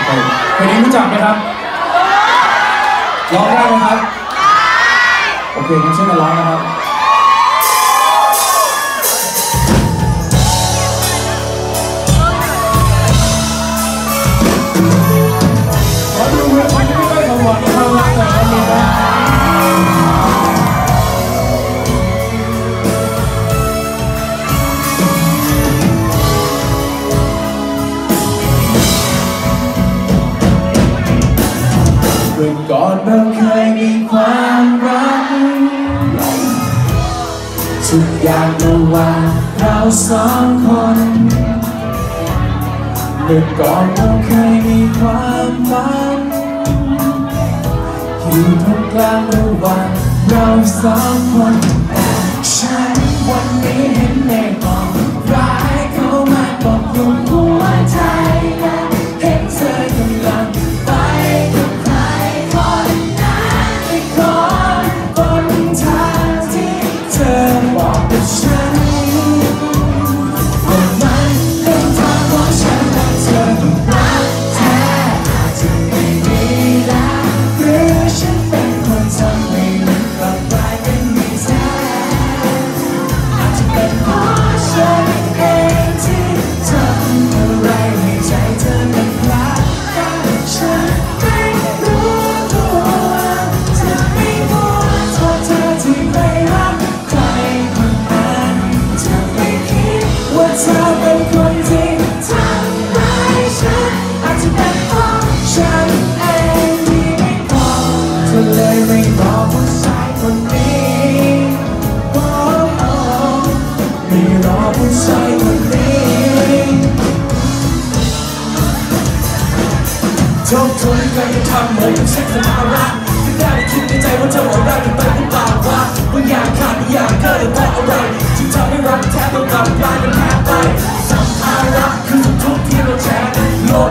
เพลงนี้รู้จักไหมครับร้องได้ไหมครับโอเคงั้นช่วยกันร้องนะครับขอดูเวทีที่ไม่ได้สว่างในความรักแต่ละนี้นะเมื่อก่อนเราเคยมีความรักทุกอย่างระหว่างเราสองคนเมื่อก่อนเราเคยมีความฝันอยู่ตรงกลางระหว่างเราสองคนแต่ฉันวันนี้เห็นในมองร้ายเข้ามาปกคลุมหัวใจและเห็นเธอกำลังไปกับใครคนนั้นอีกคนบนทางที่เธอบอกกับฉันว่ามันเป็นทางของฉันและเธอต้องรักแท้อาจจะไม่ดีแล้วหรือฉันเป็นคนทำให้มันกลับกลายเป็นไม่แท้อาจจะเป็นเพราะฉันเองที่ทำอะไรให้ใจเธอมันพลาดกันฉันไม่รู้ตัวจะไม่มัวโทษเธอที่ไปรักใครคนนั้นจะไม่คิดว่าเธอเป็นคนที่ทำร้ายฉันอาจจะเป็นเพราะฉันเองที่ไม่พอเธอเลยไม่บอกผู้ชายคนนี้ไม่รอผู้ชายคนนี้ทบทวนการกระทำเหมือนกับเช็คสมาระก็ได้คิดในใจว่าเธอเอาได้หรือไปหรือเปล่าวะบางอย่างขาดบางอย่างเกินเพราะอะไรที่ทำให้รักแท้ต้องกลับกลายเป็นแพ้ไปสัมภาระคือทุกที่เราแชร์โล